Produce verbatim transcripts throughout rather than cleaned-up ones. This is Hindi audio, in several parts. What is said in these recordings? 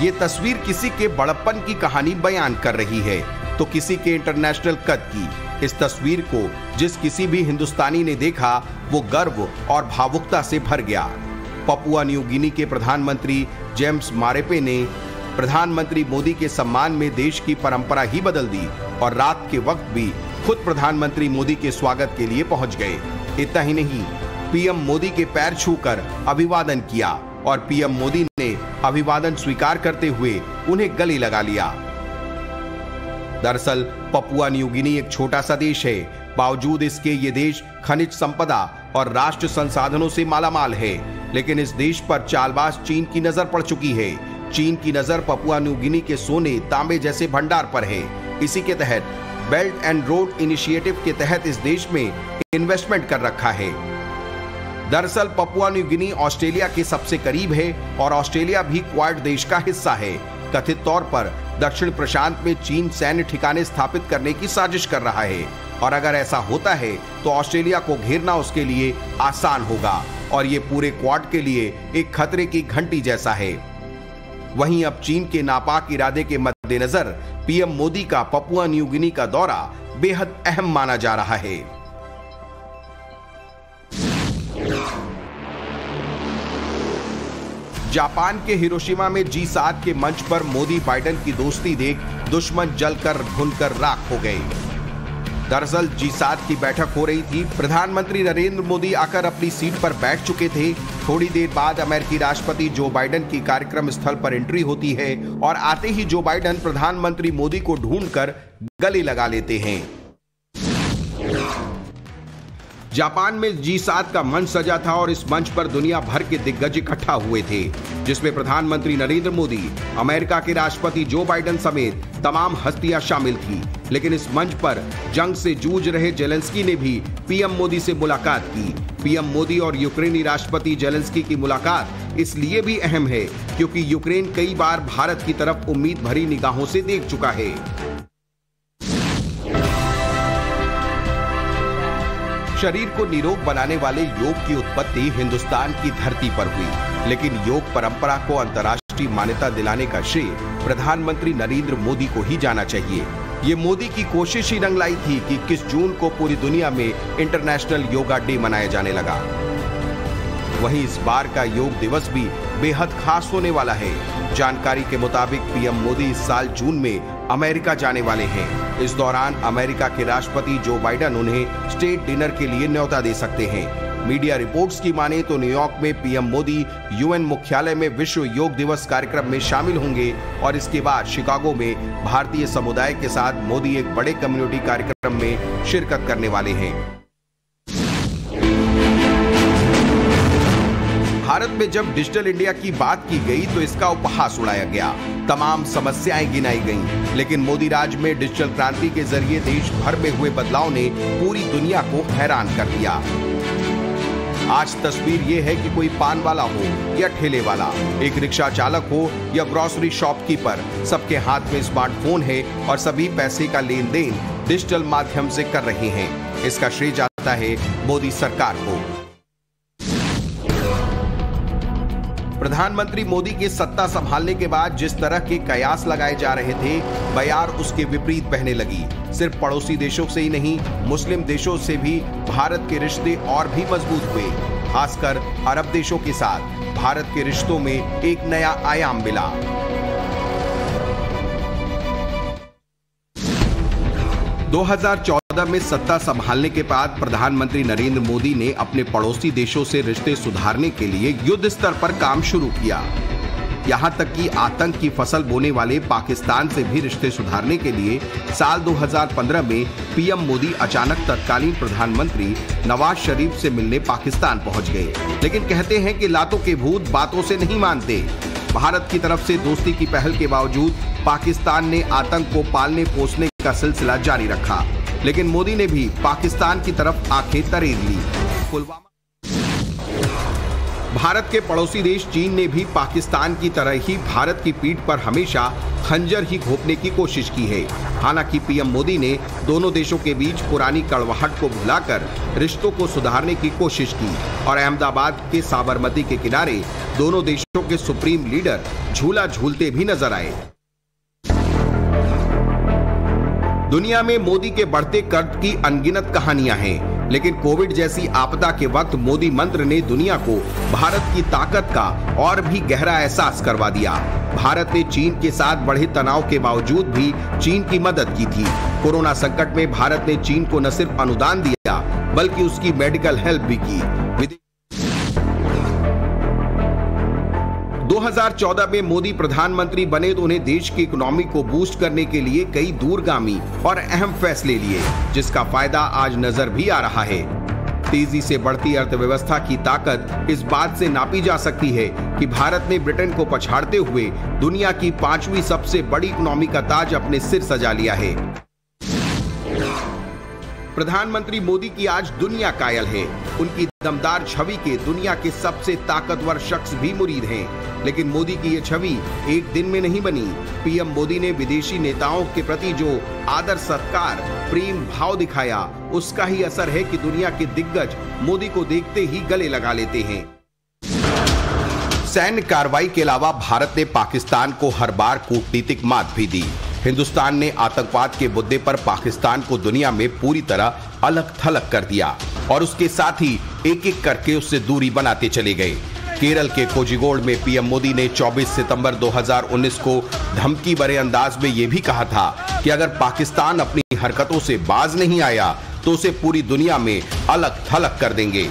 ये तस्वीर किसी के बड़प्पन की कहानी बयान कर रही है तो किसी के इंटरनेशनल कद की। इस तस्वीर को जिस किसी भी हिंदुस्तानी ने देखा वो गर्व और भावुकता से भर गया। पपुआ न्यू गिनी के प्रधानमंत्री जेम्स मारेपे ने प्रधानमंत्री मोदी के सम्मान में देश की परंपरा ही बदल दी और रात के वक्त भी खुद प्रधानमंत्री मोदी के स्वागत के लिए पहुंच गए। इतना ही नहीं, पीएम मोदी के पैर छूकर अभिवादन किया और पीएम मोदी ने अभिवादन स्वीकार करते हुए उन्हें गले लगा लिया। दरअसल पपुआ न्यू गिनी एक छोटा सा देश है। बावजूद इसके ये देश खनिज संपदा और राष्ट्र संसाधनों से मालामाल है, लेकिन इस देश पर चालबाज चीन की नजर पड़ चुकी है। चीन की नजर पपुआ न्यू गिनी के सोने तांबे जैसे भंडार पर है। इसी के तहत बेल्ट एंड रोड इनिशिएटिव के तहत इस देश में इन्वेस्टमेंट कर रखा है। दरअसल पपुआ न्यू गिनी ऑस्ट्रेलिया के सबसे करीब है और ऑस्ट्रेलिया भी क्वाड देश का हिस्सा है। कथित तौर पर दक्षिण प्रशांत में चीन सैन्य ठिकाने स्थापित करने की साजिश कर रहा है और अगर ऐसा होता है तो ऑस्ट्रेलिया को घेरना उसके लिए आसान होगा और ये पूरे क्वाड के लिए एक खतरे की घंटी जैसा है। वहीं अब चीन के नापाक इरादे के मद्देनजर पीएम मोदी का पपुआ न्यू गिनी का दौरा बेहद अहम माना जा रहा है। जापान के हिरोशिमा में जी सात के मंच पर मोदी बाइडेन की दोस्ती देख दुश्मन जलकर भुनकर राख हो गए। दरअसल जी सात की बैठक हो रही थी। प्रधानमंत्री नरेंद्र मोदी आकर अपनी सीट पर बैठ चुके थे। थोड़ी देर बाद अमेरिकी राष्ट्रपति जो बाइडेन की कार्यक्रम स्थल पर एंट्री होती है और आते ही जो बाइडेन प्रधानमंत्री मोदी को ढूंढकर गले लगा लेते हैं। जापान में जी सात का मंच सजा था और इस मंच पर दुनिया भर के दिग्गज इकट्ठा हुए थे, जिसमें प्रधानमंत्री नरेंद्र मोदी, अमेरिका के राष्ट्रपति जो बाइडेन समेत तमाम हस्तियां शामिल थी। लेकिन इस मंच पर जंग से जूझ रहे जेलेंस्की ने भी पीएम मोदी से मुलाकात की। पीएम मोदी और यूक्रेनी राष्ट्रपति जेलेंस्की की मुलाकात इसलिए भी अहम है क्योंकि यूक्रेन कई बार भारत की तरफ उम्मीद भरी निगाहों से देख चुका है। शरीर को निरोग बनाने वाले योग की उत्पत्ति हिंदुस्तान की धरती पर हुई, लेकिन योग परंपरा को अंतर्राष्ट्रीय मान्यता दिलाने का श्रेय प्रधानमंत्री नरेंद्र मोदी को ही जाना चाहिए। ये मोदी की कोशिश ही रंग लाई थी कि इक्कीस जून को पूरी दुनिया में इंटरनेशनल योगा डे मनाया जाने लगा। वहीं इस बार का योग दिवस भी बेहद खास होने वाला है। जानकारी के मुताबिक पीएम मोदी इस साल जून में अमेरिका जाने वाले हैं। इस दौरान अमेरिका के राष्ट्रपति जो बाइडेन उन्हें स्टेट डिनर के लिए न्योता दे सकते हैं। मीडिया रिपोर्ट्स की माने तो न्यूयॉर्क में पीएम मोदी यूएन मुख्यालय में विश्व योग दिवस कार्यक्रम में शामिल होंगे और इसके बाद शिकागो में भारतीय समुदाय के साथ मोदी एक बड़े कम्युनिटी कार्यक्रम में शिरकत करने वाले हैं। भारत में जब डिजिटल इंडिया की बात की गई तो इसका उपहास उड़ाया गया, तमाम समस्याएं गिनाई गईं, लेकिन मोदी राज में डिजिटल क्रांति के जरिए देश भर में हुए बदलाव ने पूरी दुनिया को हैरान कर दिया। आज तस्वीर ये है कि कोई पान वाला हो या ठेले वाला, एक रिक्शा चालक हो या ग्रोसरी शॉपकीपर, सबके हाथ में स्मार्टफोन है और सभी पैसे का लेन देन डिजिटल माध्यम से कर रहे हैं। इसका श्रेय जाता है मोदी सरकार को। प्रधानमंत्री मोदी के सत्ता संभालने के बाद जिस तरह के कयास लगाए जा रहे थे, बयार उसके विपरीत बहने लगी। सिर्फ पड़ोसी देशों से ही नहीं, मुस्लिम देशों से भी भारत के रिश्ते और भी मजबूत हुए। खासकर अरब देशों के साथ भारत के रिश्तों में एक नया आयाम मिला। दो हज़ार चौदह में सत्ता संभालने के बाद प्रधानमंत्री नरेंद्र मोदी ने अपने पड़ोसी देशों से रिश्ते सुधारने के लिए युद्ध स्तर पर काम शुरू किया। यहां तक कि आतंक की फसल बोने वाले पाकिस्तान से भी रिश्ते सुधारने के लिए साल दो हज़ार पंद्रह में पीएम मोदी अचानक तत्कालीन प्रधानमंत्री नवाज शरीफ से मिलने पाकिस्तान पहुंच गए। लेकिन कहते हैं कि लातों के भूत बातों से नहीं मानते। भारत की तरफ से दोस्ती की पहल के बावजूद पाकिस्तान ने आतंक को पालने पोसने का सिलसिला जारी रखा, लेकिन मोदी ने भी पाकिस्तान की तरफ आंखें तरेर ली। पुलवामा भारत के पड़ोसी देश चीन ने भी पाकिस्तान की तरह ही भारत की पीठ पर हमेशा खंजर ही घोंपने की कोशिश की है। हालांकि पीएम मोदी ने दोनों देशों के बीच पुरानी कड़वाहट को भुलाकर रिश्तों को सुधारने की कोशिश की और अहमदाबाद के साबरमती के किनारे दोनों देशों के सुप्रीम लीडर झूला झूलते भी नजर आए। दुनिया में मोदी के बढ़ते कर्ज की अनगिनत कहानियां हैं, लेकिन कोविड जैसी आपदा के वक्त मोदी मंत्र ने दुनिया को भारत की ताकत का और भी गहरा एहसास करवा दिया। भारत ने चीन के साथ बढ़े तनाव के बावजूद भी चीन की मदद की थी। कोरोना संकट में भारत ने चीन को न सिर्फ अनुदान दिया बल्कि उसकी मेडिकल हेल्प भी की। दो हज़ार चौदह में मोदी प्रधानमंत्री बने तो उन्हें देश की इकोनॉमी को बूस्ट करने के लिए कई दूरगामी और अहम फैसले लिए, जिसका फायदा आज नजर भी आ रहा है। तेजी से बढ़ती अर्थव्यवस्था की ताकत इस बात से नापी जा सकती है कि भारत ने ब्रिटेन को पछाड़ते हुए दुनिया की पांचवी सबसे बड़ी इकोनॉमी का ताज अपने सिर सजा लिया है। प्रधानमंत्री मोदी की आज दुनिया कायल है। उनकी दमदार छवि के दुनिया के सबसे ताकतवर शख्स भी मुरीद हैं। लेकिन मोदी की ये छवि एक दिन में नहीं बनी। पीएम मोदी ने विदेशी नेताओं के प्रति जो आदर सत्कार प्रेम भाव दिखाया, उसका ही असर है कि दुनिया के दिग्गज मोदी को देखते ही गले लगा लेते हैं। सैन्य कार्रवाई के अलावा भारत ने पाकिस्तान को हर बार कूटनीतिक मात भी दी। हिंदुस्तान ने आतंकवाद के मुद्दे पर पाकिस्तान को दुनिया में पूरी तरह अलग थलग कर दिया और उसके साथ ही एक एक करके उससे दूरी बनाते चले गए। केरल के कोझिकोड में पीएम मोदी ने चौबीस सितंबर दो हज़ार उन्नीस को धमकी भरे अंदाज में यह भी कहा था कि अगर पाकिस्तान अपनी हरकतों से बाज नहीं आया तो उसे पूरी दुनिया में अलग थलग कर देंगे।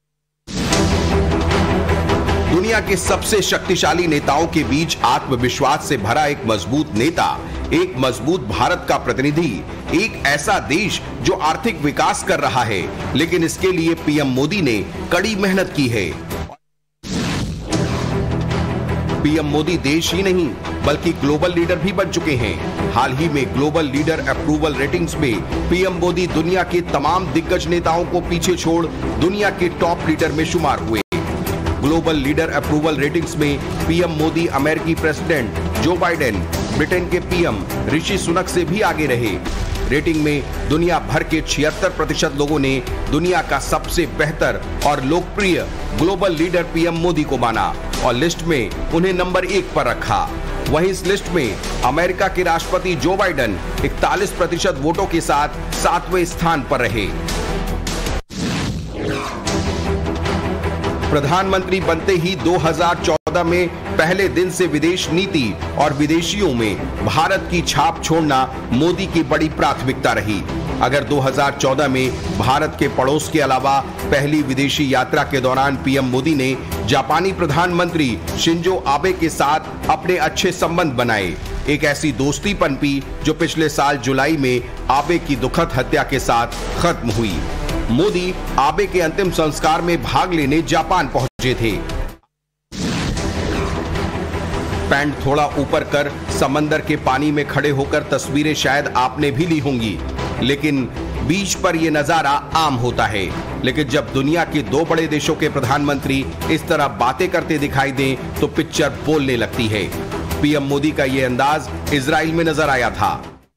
दुनिया के सबसे शक्तिशाली नेताओं के बीच आत्मविश्वास से भरा एक मजबूत नेता, एक मजबूत भारत का प्रतिनिधि, एक ऐसा देश जो आर्थिक विकास कर रहा है, लेकिन इसके लिए पीएम मोदी ने कड़ी मेहनत की है। पीएम मोदी देश ही नहीं बल्कि ग्लोबल लीडर भी बन चुके हैं। हाल ही में ग्लोबल लीडर अप्रूवल रेटिंग्स में पीएम मोदी दुनिया के तमाम दिग्गज नेताओं को पीछे छोड़ दुनिया के टॉप लीडर में शुमार हुए। ग्लोबल लीडर अप्रूवल रेटिंग्स में पीएम मोदी अमेरिकी प्रेसिडेंट जो बाइडेन, ब्रिटेन के पीएम ऋषि सुनक से भी आगे रहे। रेटिंग में दुनिया भर के छिहत्तर प्रतिशत लोगों ने दुनिया का सबसे बेहतर और लोकप्रिय ग्लोबल लीडर पीएम मोदी को माना और लिस्ट में उन्हें नंबर एक पर रखा। वहीं इस लिस्ट में अमेरिका के राष्ट्रपति जो बाइडेन इकतालीस प्रतिशत वोटों के साथ सातवें स्थान पर रहे। प्रधानमंत्री बनते ही दो हज़ार चौदह में पहले दिन से विदेश नीति और विदेशियों में भारत की छाप छोड़ना मोदी की बड़ी प्राथमिकता रही। अगर दो हज़ार चौदह में भारत के पड़ोस के अलावा पहली विदेशी यात्रा के दौरान पीएम मोदी ने जापानी प्रधानमंत्री शिंजो आबे के साथ अपने अच्छे संबंध बनाए, एक ऐसी दोस्ती पनपी जो पिछले साल जुलाई में आबे की दुखद हत्या के साथ खत्म हुई। मोदी आबे के अंतिम संस्कार में भाग लेने जापान पहुंचे थे। पैंट थोड़ा ऊपर कर समंदर के पानी में खड़े होकर तस्वीरें शायद आपने भी ली होंगी, लेकिन बीच पर यह नजारा आम होता है। लेकिन जब दुनिया के दो बड़े देशों के प्रधानमंत्री इस तरह बातें करते दिखाई दें तो पिक्चर बोलने लगती है। पीएम मोदी का यह अंदाज इजराइल में नजर आया था।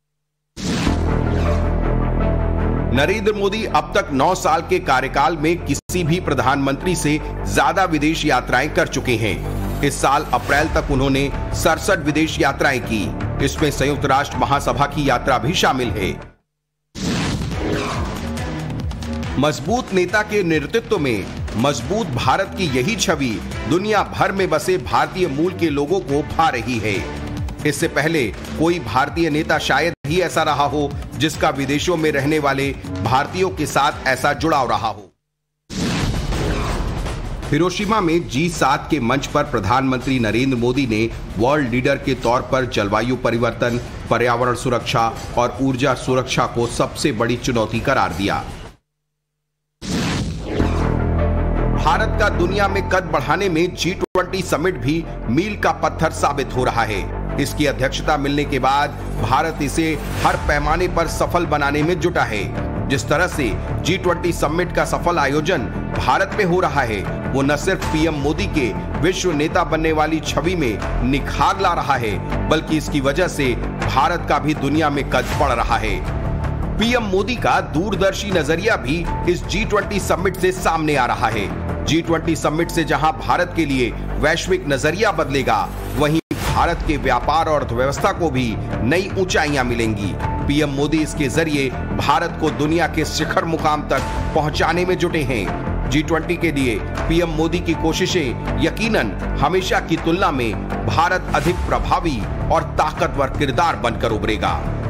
नरेंद्र मोदी अब तक नौ साल के कार्यकाल में किसी भी प्रधानमंत्री से ज्यादा विदेश यात्राएं कर चुके हैं। इस साल अप्रैल तक उन्होंने सड़सठ विदेश यात्राएं की। इसमें संयुक्त राष्ट्र महासभा की यात्रा भी शामिल है। मजबूत नेता के नेतृत्व में मजबूत भारत की यही छवि दुनिया भर में बसे भारतीय मूल के लोगों को भा रही है। इससे पहले कोई भारतीय नेता शायद ही ऐसा रहा हो जिसका विदेशों में रहने वाले भारतीयों के साथ ऐसा जुड़ाव रहा हो। हिरोशिमा में जी सात के मंच पर प्रधानमंत्री नरेंद्र मोदी ने वर्ल्ड लीडर के तौर पर जलवायु परिवर्तन, पर्यावरण सुरक्षा और ऊर्जा सुरक्षा को सबसे बड़ी चुनौती करार दिया। भारत का दुनिया में कद बढ़ाने में जी ट्वेंटी समिट भी मील का पत्थर साबित हो रहा है। इसकी अध्यक्षता मिलने के बाद भारत इसे हर पैमाने पर सफल बनाने में जुटा है। जिस तरह से जी ट्वेंटी समिट का सफल आयोजन भारत में हो रहा है, वो न सिर्फ पीएम मोदी के विश्व नेता बनने वाली छवि में निखार ला रहा है, बल्कि इसकी वजह से भारत का भी दुनिया में कद बढ़ रहा है। पीएम मोदी का दूरदर्शी नजरिया भी इस जी ट्वेंटी समिट से सामने आ रहा है। जी ट्वेंटी समिट से जहां भारत के लिए वैश्विक नजरिया बदलेगा, वहीं भारत के व्यापार और अर्थव्यवस्था को भी नई ऊंचाइयां मिलेंगी। पीएम मोदी इसके जरिए भारत को दुनिया के शिखर मुकाम तक पहुंचाने में जुटे हैं। जी ट्वेंटी के लिए पीएम मोदी की कोशिशें यकीनन हमेशा की तुलना में भारत अधिक प्रभावी और ताकतवर किरदार बनकर उभरेगा।